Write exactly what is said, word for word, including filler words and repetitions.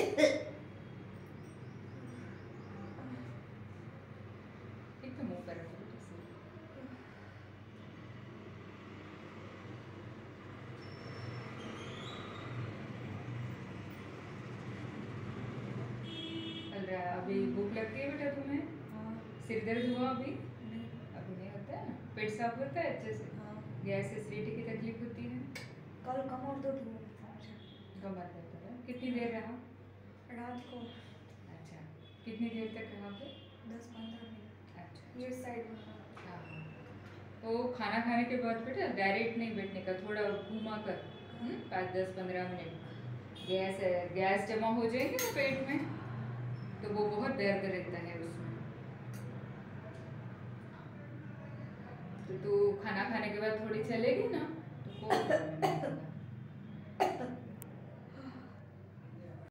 एक तो मुंह पर रखो बेटा से। चल रहा है। अभी भूख लगती है बेटा तुम्हें? हाँ। सिर दर्द हुआ अभी? नहीं। अभी नहीं होता है? पेट साफ होता है अच्छे से? हाँ। गैस एसिडिटी की तकलीफ होती है? कल कमर दर्द हुआ था मुझे। कमर दर्द है? कितनी देर रहा? रात को। अच्छा, कितनी देर तक रहा फिर? दस पंद्रह मिनट। अच्छा, ये साइड में। हाँ हाँ। तो खाना खाने के बाद बेटा डायरेक्ट नहीं बैठने का, थोड़ा घुमा कर पाँच दस पंद्रह मिनट। गैस है, गैस जमा हो जाएगी ना पेट में, तो वो बहुत दर्द रहता है उसमें। तो तू खाना खाने के बाद थोड़ी चलेगी ना तो कोई प्रॉब्लम नहीं।